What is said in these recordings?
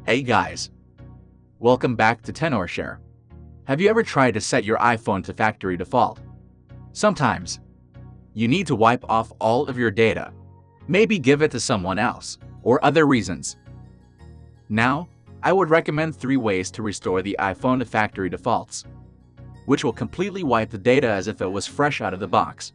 Hey guys, welcome back to Tenorshare. Have you ever tried to set your iPhone to factory default? Sometimes, you need to wipe off all of your data, maybe give it to someone else, or other reasons. Now, I would recommend 3 ways to restore the iPhone to factory defaults, which will completely wipe the data as if it was fresh out of the box.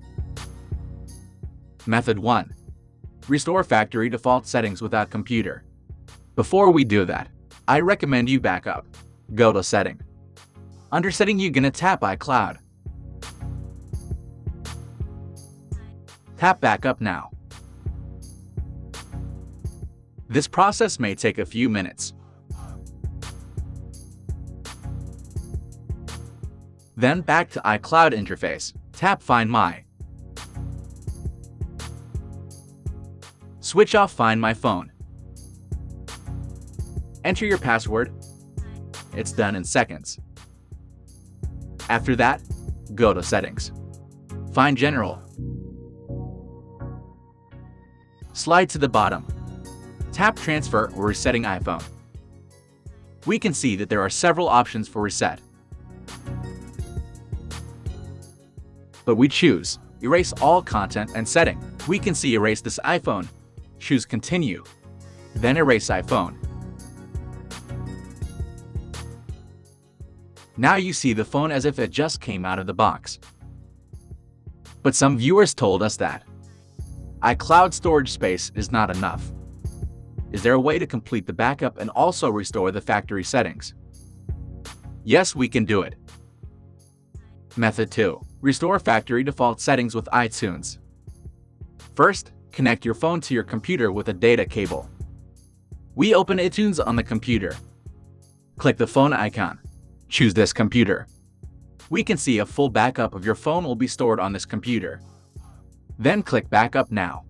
Method 1. Restore factory default settings without computer. Before we do that, I recommend you back up. Go to Setting. Under Setting, you're gonna tap iCloud. Tap Backup now. This process may take a few minutes. Then back to iCloud interface, tap Find My. Switch off Find My Phone. Enter your password. It's done in seconds. After that, go to Settings. Find General. Slide to the bottom. Tap Transfer or Resetting iPhone. We can see that there are several options for reset. But we choose Erase All Content and Setting. We can see Erase this iPhone. Choose Continue. Then Erase iPhone. Now you see the phone as if it just came out of the box. But some viewers told us that iCloud storage space is not enough. Is there a way to complete the backup and also restore the factory settings? Yes, we can do it. Method 2. Restore factory default settings with iTunes. First, connect your phone to your computer with a data cable. We open iTunes on the computer. Click the phone icon. Choose this computer. We can see a full backup of your phone will be stored on this computer. Then click Backup Now.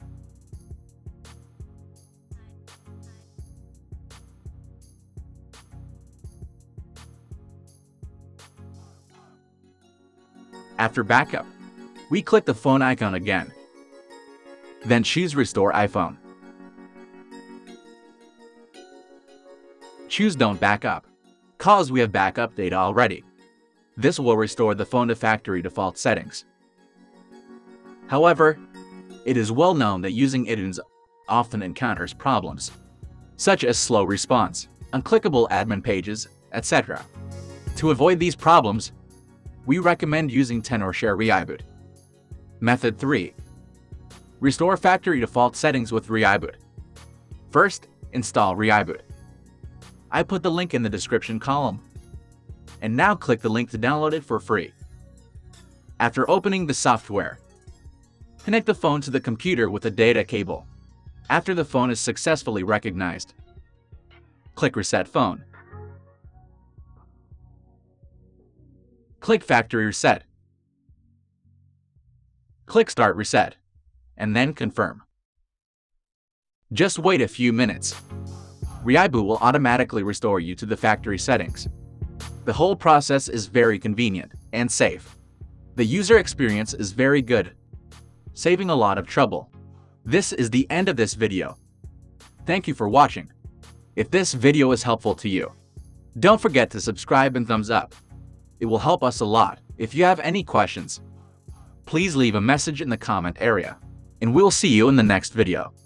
After backup, we click the phone icon again. Then choose Restore iPhone. Choose Don't Backup, cause we have backup data already. This will restore the phone to factory default settings. However, it is well known that using iTunes often encounters problems, such as slow response, unclickable admin pages, etc. To avoid these problems, we recommend using Tenorshare ReiBoot. Method 3. Restore factory default settings with ReiBoot. First, install ReiBoot. I put the link in the description column. And now click the link to download it for free. After opening the software, connect the phone to the computer with a data cable. After the phone is successfully recognized, click Reset Phone. Click Factory Reset. Click Start Reset, and then confirm. Just wait a few minutes. ReiBoot will automatically restore you to the factory settings. The whole process is very convenient and safe. The user experience is very good, saving a lot of trouble. This is the end of this video. Thank you for watching. If this video is helpful to you, don't forget to subscribe and thumbs up. It will help us a lot. If you have any questions, please leave a message in the comment area, and we'll see you in the next video.